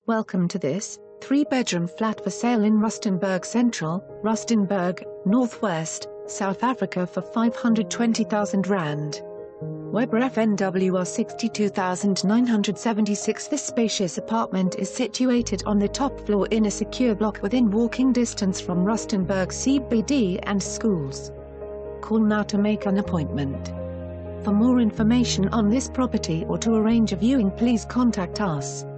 Welcome to this 3-bedroom flat for sale in Rustenburg Central, Rustenburg, Northwest, South Africa for R520,000. Weber FNWR 62976. This spacious apartment is situated on the top floor in a secure block within walking distance from Rustenburg CBD and schools. Call now to make an appointment. For more information on this property or to arrange a viewing, please contact us.